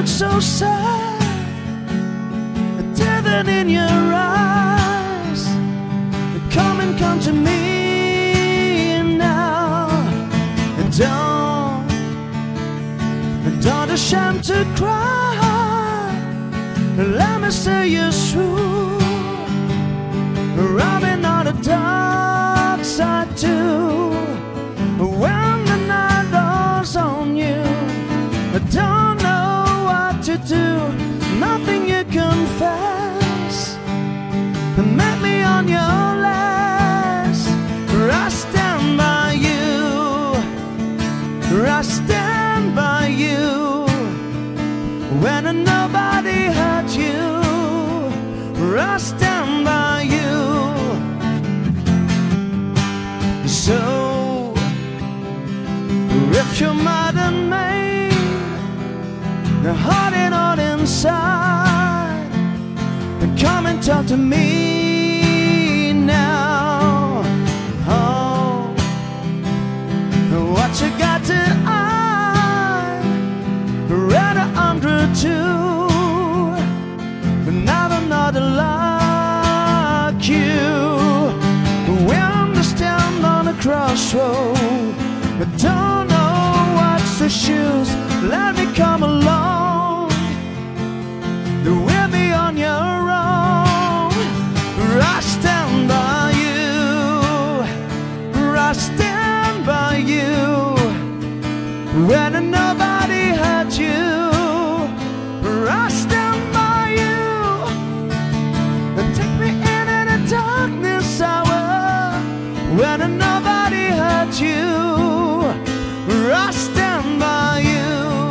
so sad, tearing in your eyes. Come to me now. Don't ashamed to cry. Let me say you're true. Running on the dark side too. When the night falls on you, I don't know what to do. Nothing you confess. Met me on your last. I stand by you. I stand by you. When nobody hurt you, I stand by you. So if you're mad at me, heart and all inside, come and talk to me now. Oh, what you got to I read 102, but not another like you. We understand on the crossroad, but don't know what's to choose. Let me come along, we'll be on your own. I stand by you. I stand by you. When nobody hurt you, I stand by you. Take me in the darkness hour. When nobody hurt you, I stand by you.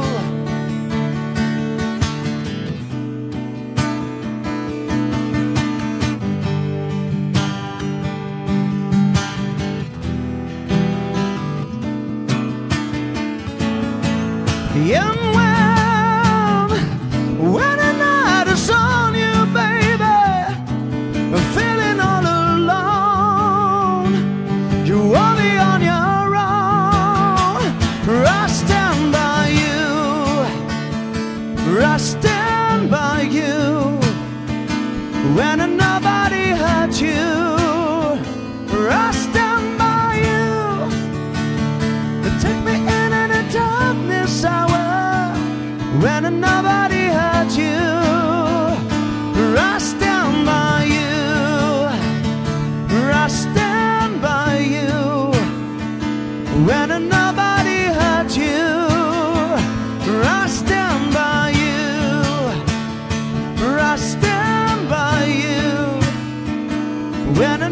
And when the night is on you, baby, feeling all alone, you only on your own. I stand by you. I stand by you. When nobody hurt you, I stand by you. Take me in the darkness hour. When nobody hurt you, I stand by you. I stand by you. When nobody hurt you, I stand by you. I stand by you. When